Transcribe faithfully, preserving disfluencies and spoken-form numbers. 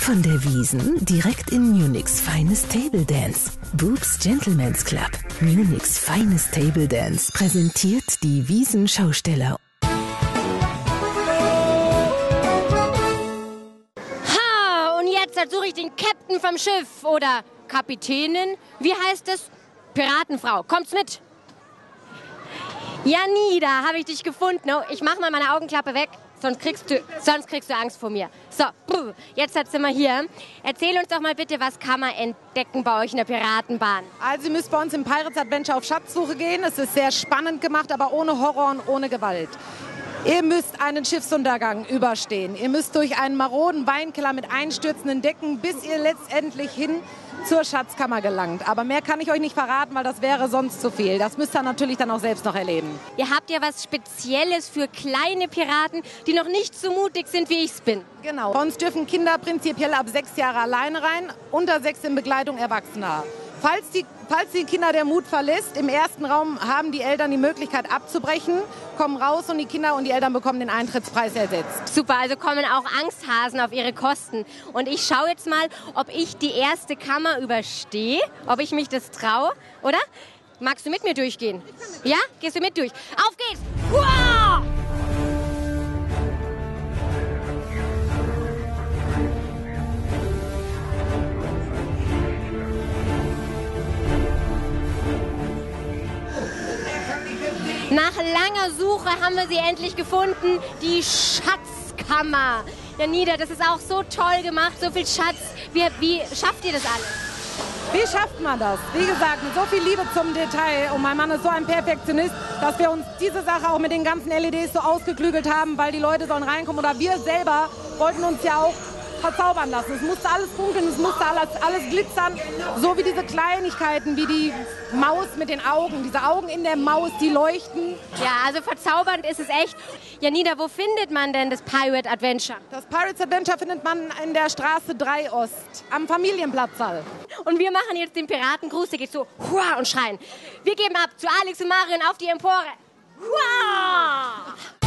von der Wiesn direkt in Munichs feines Table Dance. Brooks Gentlemen's Club. Munichs feines Table Dance präsentiert die Wiesn-Schausteller. Ha, und jetzt suche ich den Captain vom Schiff oder Kapitänin. Wie heißt es? Piratenfrau. Kommt's mit? Janida, habe ich dich gefunden. Oh, ich mach mal meine Augenklappe weg, sonst kriegst du, sonst kriegst du Angst vor mir. So, jetzt sind wir hier. Erzähl uns doch mal bitte, was kann man entdecken bei euch in der Piratenbahn? Also ihr müsst bei uns im Pirates Adventure auf Schatzsuche gehen. Es ist sehr spannend gemacht, aber ohne Horror und ohne Gewalt. Ihr müsst einen Schiffsuntergang überstehen. Ihr müsst durch einen maroden Weinkeller mit einstürzenden Decken, bis ihr letztendlich hin zur Schatzkammer gelangt. Aber mehr kann ich euch nicht verraten, weil das wäre sonst zu viel. Das müsst ihr natürlich dann auch selbst noch erleben. Ihr habt ja was Spezielles für kleine Piraten, die noch nicht so mutig sind, wie ich's bin. Genau. Bei uns dürfen Kinder prinzipiell ab sechs Jahre alleine rein, unter sechs in Begleitung Erwachsener. Falls die, falls die Kinder der Mut verlässt, im ersten Raum haben die Eltern die Möglichkeit abzubrechen, kommen raus und die Kinder und die Eltern bekommen den Eintrittspreis ersetzt. Super, also kommen auch Angsthasen auf ihre Kosten. Und ich schaue jetzt mal, ob ich die erste Kammer überstehe, ob ich mich das traue, oder? Magst du mit mir durchgehen? Ja? Gehst du mit durch? Auf geht's! Wow! Nach langer Suche haben wir sie endlich gefunden, die Schatzkammer. Janida, das ist auch so toll gemacht, so viel Schatz. Wie, wie schafft ihr das alles? Wie schafft man das? Wie gesagt, mit so viel Liebe zum Detail. Und mein Mann ist so ein Perfektionist, dass wir uns diese Sache auch mit den ganzen L E Ds so ausgeklügelt haben, weil die Leute sollen reinkommen. Oder wir selber wollten uns ja auch verzaubern lassen. Es musste alles funkeln, es musste alles, alles glitzern. So wie diese Kleinigkeiten, wie die Maus mit den Augen. Diese Augen in der Maus, die leuchten. Ja, also verzaubernd ist es echt. Janida, wo findet man denn das Pirate Adventure? Das Pirates Adventure findet man in der Straße drei Ost, am Familienplatzsaal. Und wir machen jetzt den Piratengruß, der geht so hua und schreien. Wir geben ab zu Alex und Marion auf die Empore. Hua!